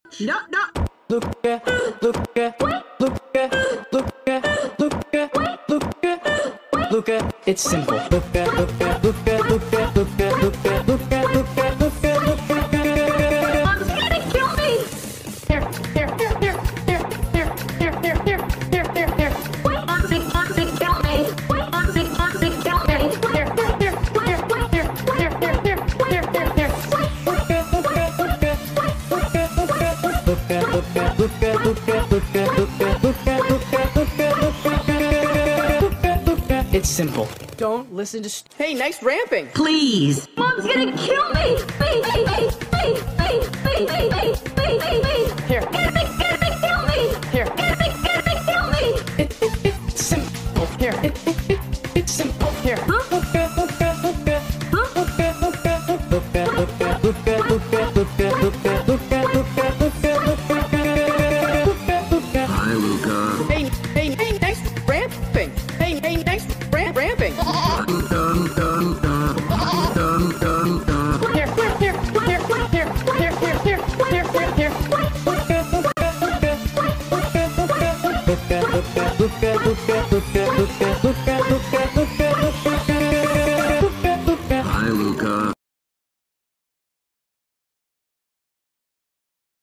No, no. Luca, Luca, Luca, Luca, Luca, Luca, Luca, it's simple. Luca, Luca, Luca, Luca, Luca, Luca, Luca, Luca, Luca, Luca. Mom's gonna kill me. Here, here, here, here, here, here, here, here, here, here, here, here. Wait, Mom's gonna kill me. Wait, Mom's gonna kill me. Here, here, here, here, here, here, here, here, here, here. Luca, Luca, Luca, Luca, Luca, Luca, Luca, Luca, Luca, Luca, Luca, Luca, Luca, Luca, it's simple. Don't listen to. Hey, nice ramping. Please. Mom's gonna kill me. Me. Here, Gonna kill me. here, Gonna kill me. It's simple. here, It's simple. here. Luca, Luca, Luca, Luca, Luca, Luca, Luca, Luca, Luca, Luca, Luca, Luca, Luca. Hi, Luca. Hey, nice ramping. Hey, nice ramping.